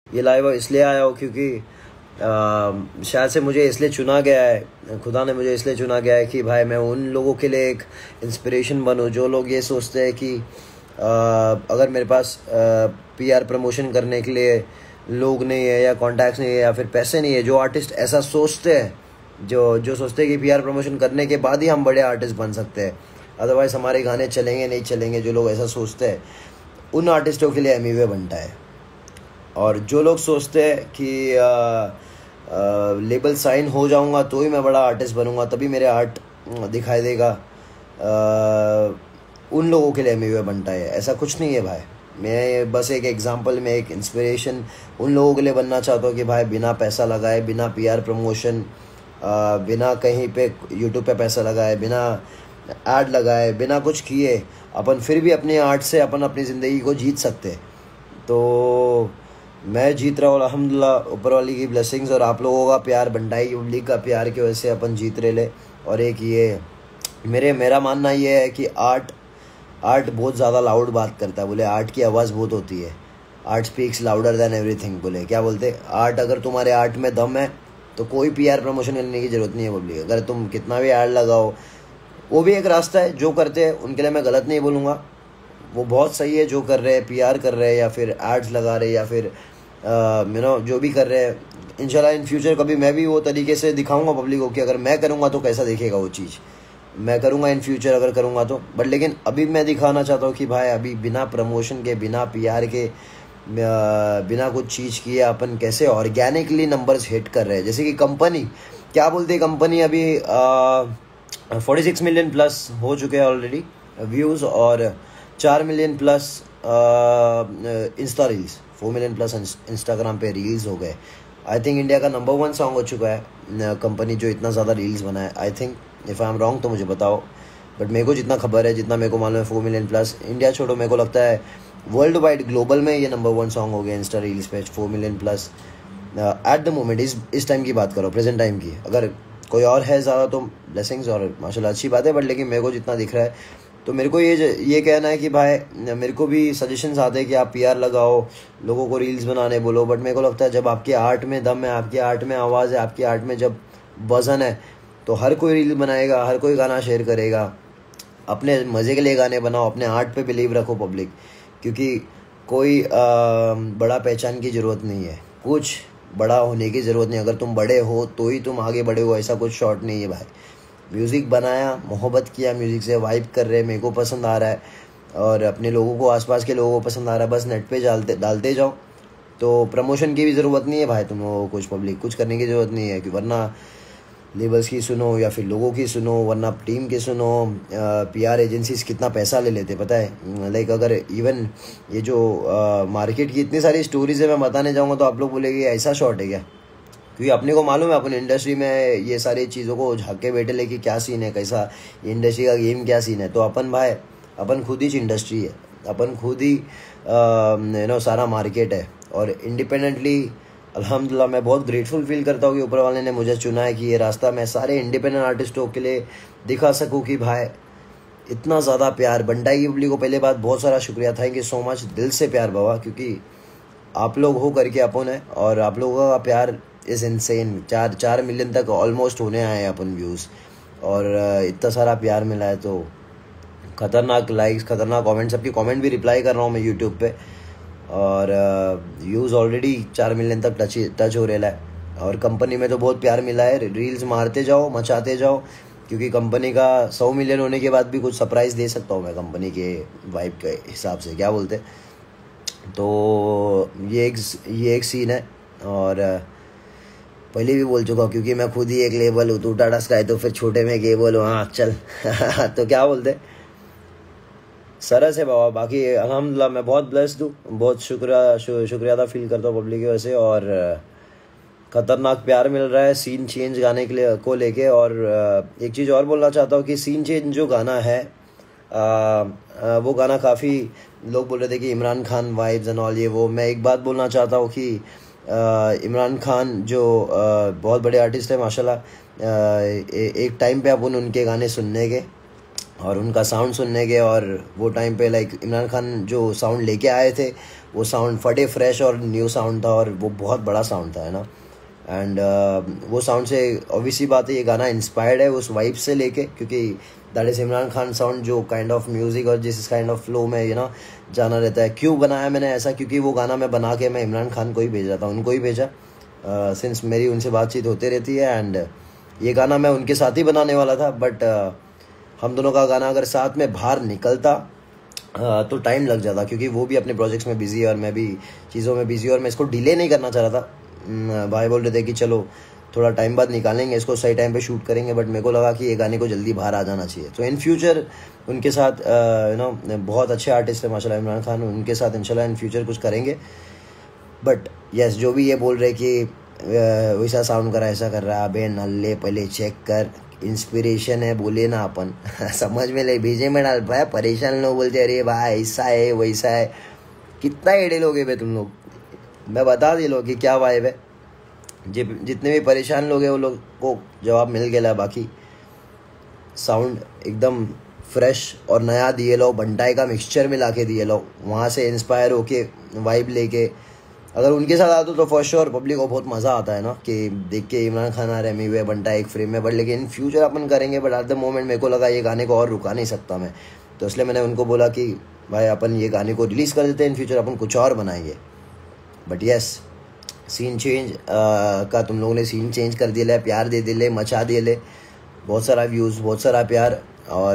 ये लाइव इसलिए आया हूँ क्योंकि शायद से मुझे इसलिए चुना गया है, खुदा ने मुझे इसलिए चुना गया है कि भाई मैं उन लोगों के लिए एक इंस्पिरेशन बनूँ जो लोग ये सोचते हैं कि अगर मेरे पास पीआर प्रमोशन करने के लिए लोग नहीं है या कॉन्टैक्ट्स नहीं है या फिर पैसे नहीं है। जो आर्टिस्ट ऐसा सोचते हैं, जो सोचते हैं कि पीआर प्रमोशन करने के बाद ही हम बड़े आर्टिस्ट बन सकते हैं, अदरवाइज़ हमारे गाने चलेंगे नहीं चलेंगे, जो लोग ऐसा सोचते हैं उन आर्टिस्टों के लिए एमिवे बनता है। और जो लोग सोचते हैं कि लेबल साइन हो जाऊंगा तो ही मैं बड़ा आर्टिस्ट बनूंगा, तभी मेरे आर्ट दिखाई देगा, उन लोगों के लिए एमिवे बनता है। ऐसा कुछ नहीं है भाई। मैं बस एक एग्जांपल में एक इंस्पिरेशन उन लोगों के लिए बनना चाहता हूँ कि भाई बिना पैसा लगाए, बिना पीआर प्रमोशन, बिना कहीं पे यूट्यूब पे पैसा लगाए, बिना ऐड लगाए, बिना कुछ किए अपन फिर भी अपने आर्ट से अपन अपनी ज़िंदगी को जीत सकते। तो मैं जीत रहा हूँ अल्हम्दुलिल्लाह, ऊपर वाली की ब्लेसिंग्स और आप लोगों का प्यार, बंडाई पब्लिक का प्यार की वजह से अपन जीत रहे ले। और एक ये मेरा मानना ये है कि आर्ट बहुत ज़्यादा लाउड बात करता है। बोले आर्ट की आवाज़ बहुत होती है, art speaks louder than everything. बोले क्या बोलते, आर्ट, अगर तुम्हारे आर्ट में दम है तो कोई पीआर प्रमोशन करने की ज़रूरत नहीं है पब्लिक। अगर तुम कितना भी ऐड लगाओ, वो भी एक रास्ता है। जो करते हैं उनके लिए मैं गलत नहीं बोलूँगा, वो बहुत सही है जो कर रहे हैं, पीआर कर रहे हैं या फिर एड्स लगा रहे हैं या फिर जो भी कर रहे हैं। इंशाल्लाह इन फ्यूचर कभी मैं भी वो तरीके से दिखाऊंगा पब्लिक को कि अगर मैं करूँगा तो कैसा दिखेगा वो चीज़। मैं करूँगा इन फ्यूचर अगर करूँगा तो, बट लेकिन अभी मैं दिखाना चाहता हूँ कि भाई अभी बिना प्रमोशन के, बिना पीआर के, बिना कुछ चीज़ किए अपन कैसे ऑर्गेनिकली नंबर्स हिट कर रहे हैं। जैसे कि कंपनी क्या बोलती है, कंपनी अभी 46 मिलियन प्लस हो चुके हैं ऑलरेडी व्यूज़ और 4 million plus insta reels, 4 million plus Instagram पे रील्स हो गए। आई थिंक इंडिया का नंबर 1 सॉन्ग हो चुका है कंपनी जो इतना ज़्यादा रील्स बनाए। I think if I am wrong तो मुझे बताओ, बट मेरे को जितना खबर है, जितना मेरे को मालूम है, 4 मिलियन प्लस। इंडिया छोड़ो, मेरे को लगता है वर्ल्ड वाइड ग्लोबल में ये नंबर 1 सॉन्ग हो गया इंस्टा रील्स पे, 4 million plus at the moment. इस टाइम की बात करो, प्रेजेंट टाइम की। अगर कोई और है ज़्यादा तो ब्लेसिंग्स और माशाल्लाह अच्छी बात है, बट लेकिन मेरे को जितना दिख रहा है तो मेरे को ये कहना है कि भाई मेरे को भी सजेशंस आते हैं कि आप पीआर लगाओ, लोगों को रील्स बनाने बोलो, बट मेरे को लगता है जब आपके आर्ट में दम है, आपके आर्ट में आवाज़ है, आपके आर्ट में जब वज़न है तो हर कोई रील बनाएगा, हर कोई गाना शेयर करेगा। अपने मज़े के लिए गाने बनाओ, अपने आर्ट पे बिलीव रखो पब्लिक, क्योंकि कोई बड़ा पहचान की ज़रूरत नहीं है, कुछ बड़ा होने की ज़रूरत नहीं। अगर तुम बड़े हो तो ही तुम आगे बढ़े हो, ऐसा कुछ शॉर्ट नहीं है भाई। म्यूज़िक बनाया, मोहब्बत किया, म्यूज़िक से वाइब कर रहे, मेरे को पसंद आ रहा है और अपने लोगों को, आसपास के लोगों को पसंद आ रहा है, बस नेट पे डालते जाओ। तो प्रमोशन की भी ज़रूरत नहीं है भाई, तुम लोगों को कुछ पब्लिक कुछ करने की ज़रूरत नहीं है, कि वरना लेबल्स की सुनो या फिर लोगों की सुनो, वरना टीम की सुनो। पीआर एजेंसीज कितना पैसा ले लेते पता है। लाइक अगर इवन ये जो मार्केट की इतनी सारी स्टोरीज है, मैं बताने जाऊँगा तो आप लोग बोलेंगे ऐसा शॉर्ट है क्या, क्योंकि अपने को मालूम है अपन इंडस्ट्री में ये सारी चीज़ों को झाँक के बैठे लेके क्या सीन है, कैसा इंडस्ट्री का गेम क्या सीन है। तो अपन भाई, अपन खुद ही इंडस्ट्री है, अपन खुद ही सारा मार्केट है। और इंडिपेंडेंटली अल्हम्दुलिल्लाह मैं बहुत ग्रेटफुल फील करता हूँ कि ऊपर वाले ने मुझे चुना है कि ये रास्ता मैं सारे इंडिपेंडेंट आर्टिस्टों के लिए दिखा सकूँ कि भाई इतना ज़्यादा प्यार। बंडाई की पब्लिक को पहले बात बहुत सारा शुक्रिया, थैंक यू सो मच, दिल से प्यार बाबा, क्योंकि आप लोग हो करके अपन है और आप लोगों का प्यार इज़ इनसेन। 4 मिलियन तक ऑलमोस्ट होने आए हैं अपन व्यूज़, और इतना सारा प्यार मिला है तो खतरनाक लाइक्स, खतरनाक कमेंट, सबकी कमेंट भी रिप्लाई कर रहा हूँ मैं यूट्यूब पे, और व्यूज़ ऑलरेडी 4 मिलियन तक टच हो रहा है। और कंपनी में तो बहुत प्यार मिला है, रील्स मारते जाओ, मचाते जाओ, क्योंकि कंपनी का 100 मिलियन होने के बाद भी कुछ सरप्राइज़ दे सकता हूँ मैं कंपनी के वाइब के हिसाब से, क्या बोलते। तो ये एक सीन है। और पहले भी बोल चुका हूँ, क्योंकि मैं खुद ही एक लेवल हूँ, तू टाटा स्काई तो फिर छोटे में केबल हूँ, हाँ चल तो क्या बोलते, सरस है बाबा। बाकी अल्हम्दुलिल्लाह मैं बहुत ब्लेस्ड हूँ, बहुत शुक्रिया अदा फील करता हूँ पब्लिक की वजह से, और ख़तरनाक प्यार मिल रहा है सीन चेंज गाने के लिए को लेके। और एक चीज़ और बोलना चाहता हूँ कि सीन चेंज जो गाना है, वो गाना काफ़ी लोग बोल रहे थे कि Imran Khan vibes and all, ये वो। मैं एक बात बोलना चाहता हूँ कि इमरान खान जो बहुत बड़े आर्टिस्ट है माशाल्लाह, एक टाइम पे अपन उनके गाने सुनने के, और उनका साउंड सुनने के, और वो टाइम पे लाइक इमरान खान जो साउंड लेके आए थे वो साउंड फटे फ्रेश और न्यू साउंड था, और वो बहुत बड़ा साउंड था, है ना। एंड वो साउंड से ऑब्वियसली बात है ये गाना इंस्पायर्ड है उस वाइब से लेके, क्योंकि that is Imran Khan sound, जो काइंड ऑफ म्यूज़िक और जिस काइंड ऑफ फ्लो में जाना रहता है। क्यों बनाया मैंने ऐसा, क्योंकि वो गाना मैं बना के मैं इमरान खान को ही भेजा था, उनको ही भेजा, सिंस मेरी उनसे बातचीत होती रहती है। एंड ये गाना मैं उनके साथ ही बनाने वाला था, बट हम दोनों का गाना अगर साथ में बाहर निकलता तो टाइम लग जाता, क्योंकि वो भी अपने प्रोजेक्ट्स में बिजी है और मैं भी चीज़ों में बिजी, और मैं इसको डिले नहीं करना चाह रहा था। भाई बोल रहे थे कि चलो थोड़ा टाइम बाद निकालेंगे इसको, सही टाइम पे शूट करेंगे, बट मेरे को लगा कि ये गाने को जल्दी बाहर आ जाना चाहिए। तो इन फ्यूचर उनके साथ बहुत अच्छे आर्टिस्ट है माशाल्लाह इमरान खान, उनके साथ इंशाल्लाह इन फ्यूचर कुछ करेंगे। बट यस, जो भी ये बोल रहे कि वैसा साउंड करा ऐसा कर रहा है, अबे नल्ले पहले चेक कर, इंस्पिरेशन है बोले ना अपन समझ में ले, भेजे में डाल पाया, परेशान लोग बोलते अरे भाई ऐसा है वैसा है, कितना एडे लोग है तुम लोग, मैं बता दे लो कि क्या वाइब है। जितने भी परेशान लोग हैं वो लोग को जवाब मिल गया। बाकी साउंड एकदम फ्रेश और नया दिए लो, बंटाई का मिक्सचर मिला के दिए लो, वहाँ से इंस्पायर होके वाइब लेके अगर उनके साथ आते तो फॉर श्योर पब्लिक को बहुत मज़ा आता है ना, कि देख के इमरान खान आ रहे मी हुए बंटा एक फ्रेम में। बट लेकिन इन फ्यूचर अपन करेंगे, बट एट द मोमेंट मेरे को लगा ये गाने को और रुका नहीं सकता मैं, तो इसलिए मैंने उनको बोला कि भाई अपन ये गाने को रिलीज़ कर देते हैं, इन फ्यूचर अपन कुछ और बनाएंगे। बट येस, सीन चेंज का तुम लोगों ने सीन चेंज कर दिया, प्यार दे दिले, मचा दिए, बहुत सारा व्यूज़, बहुत सारा प्यार, और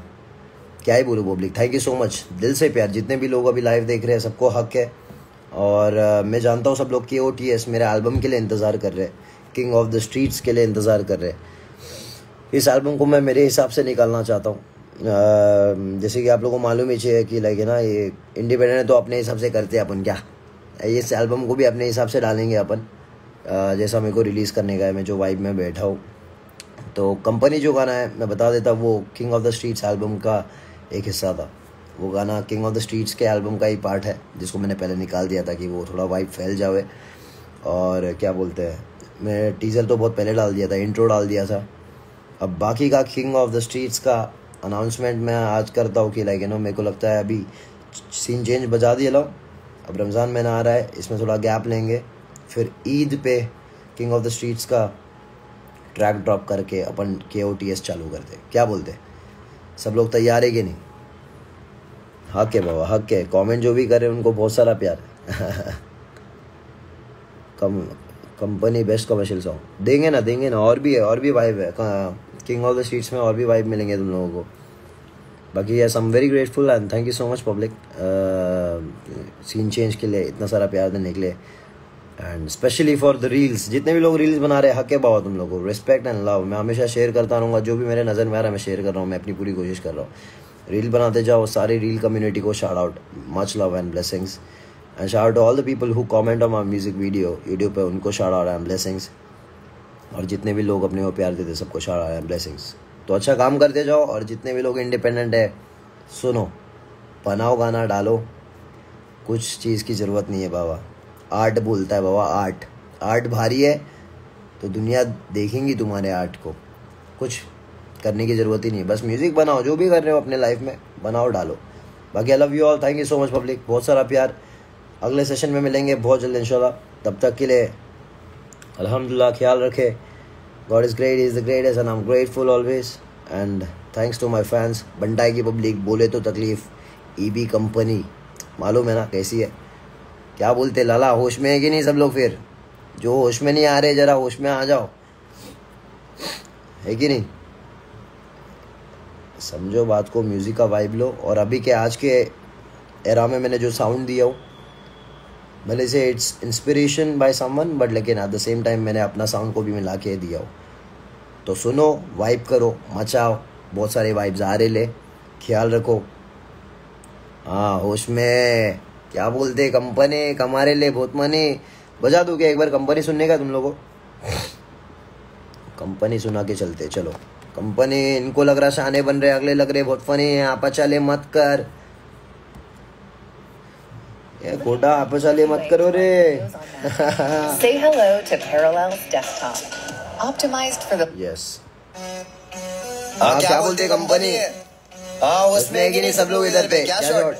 क्या ही बोलूँ public, thank you so much, दिल से प्यार। जितने भी लोग अभी लाइव देख रहे हैं सबको हक है, और मैं जानता हूँ सब लोग KOTS मेरे एल्बम के लिए इंतज़ार कर रहे हैं, किंग ऑफ द स्ट्रीट्स के लिए इंतज़ार कर रहे हैं। इस एल्बम को मैं मेरे हिसाब से निकालना चाहता हूँ, जैसे कि आप लोगों को मालूम ही है कि लाइक है ना, ये इंडिपेंडेंट तो अपने हिसाब से करते हैं अपन, क्या इस एल्बम को भी अपने हिसाब से डालेंगे अपन, जैसा मेरे को रिलीज़ करने का है, मैं जो वाइब में बैठा हूँ। तो कंपनी जो गाना है मैं बता देता, वो king of the streets album का एक हिस्सा था। वो गाना किंग ऑफ द स्ट्रीट्स के एल्बम का ही पार्ट है, जिसको मैंने पहले निकाल दिया था कि वो थोड़ा वाइब फैल जावे। और क्या बोलते हैं, मैं टीज़र तो बहुत पहले डाल दिया था, इंट्रो डाल दिया था। अब बाकी का किंग ऑफ द स्ट्रीट्स का अनाउंसमेंट मैं आज करता हूँ कि लाइक मेरे को लगता है अभी सीन चेंज बजा दिया लो। अब रमज़ान महीना आ रहा है, इसमें थोड़ा गैप लेंगे, फिर ईद पे किंग ऑफ द स्ट्रीट्स का ट्रैक ड्रॉप करके अपन KOTS चालू करते। क्या बोलते, सब लोग तैयार है कि नहीं? हक है बाबा, हक है। कमेंट जो भी करे उनको बहुत सारा प्यार कंपनी बेस्ट कमर्शियल सॉन्ग देंगे ना, और भी है, और भी वाइब है किंग ऑफ द स्ट्रीट्स में, और भी वाइब मिलेंगे तुम लोगों को। बाकी yes, I am very grateful and thank you so much public, scene change के लिए इतना सारा प्यार देने के लिए, and specially for the reels. जितने भी लोग रील्स बना रहे हैं, हक है बाबा तुम लोगों को, रिस्पेक्ट एंड लव। मैं हमेशा शेयर करता रहूँगा, जो भी मेरे नज़र में आ रहा है मैं शेयर कर रहा हूँ, मैं अपनी पूरी कोशिश कर रहा हूँ। रील बनाते जाओ, सारी रील कम्युनिटी को shout out, much love and blessings, and shout out to all the people who comment on my music video YouTube पे, उनको शाउट आउट एंड ब्लेसिंग्स। और जितने भी लोग अपने को प्यार देते सबको शाउट आउट एंड ब्लेसिंग्स। तो अच्छा काम करते जाओ, और जितने भी लोग इंडिपेंडेंट है सुनो, बनाओ गाना, डालो, कुछ चीज़ की ज़रूरत नहीं है बाबा। आर्ट बोलता है बाबा, आर्ट भारी है तो दुनिया देखेंगी तुम्हारे आर्ट को, कुछ करने की ज़रूरत ही नहीं है, बस म्यूज़िक बनाओ, जो भी कर रहे हो अपने लाइफ में बनाओ, डालो। बाकी I love you all, thank you so much public, बहुत सारा प्यार। अगले सेशन में मिलेंगे बहुत जल्द इंशाल्लाह, तब तक के लिए अल्हम्दुलिल्लाह, ख्याल रखे। God is great, is the greatest and I am grateful always, and thanks to my fans. बंटाई की पब्लिक, बोले तो तकलीफ़, EB कंपनी मालूम है ना कैसी है, क्या बोलते लाला, होश में है कि नहीं सब लोग? फिर जो होश में नहीं आ रहे ज़रा होश में आ जाओ, है कि नहीं? समझो बात को, म्यूज़िक का वाइब लो। और अभी के आज के एरा में मैंने जो साउंड दिया हो, भले से it's inspiration by someone, but लेकिन एट द सेम टाइम मैंने अपना साउंड को भी मिला के दिया हो। तो सुनो, वाइब करो, मचाओ, बहुत सारे वाइब्स आ रहे ले, ख्याल रखो। हाँ, होश में, क्या बोलते, कंपनी कमारे ले बहुत मनी। बजा दूँ क्या एक बार कंपनी सुनने का तुम लोगों? कंपनी सुना के चलते, चलो। कंपनी, इनको लग रहा शाने बन रहे, अगले लग रहे बहुत फनी है, आपा चले मत कर, ये खोटा आपा चले मत करो रे। Say hello to Parallels Desktop, optimized for the yes। क्या बोलते कंपनी? हाँ उसमें है कि नहीं सब लोग इधर पे क्या शॉट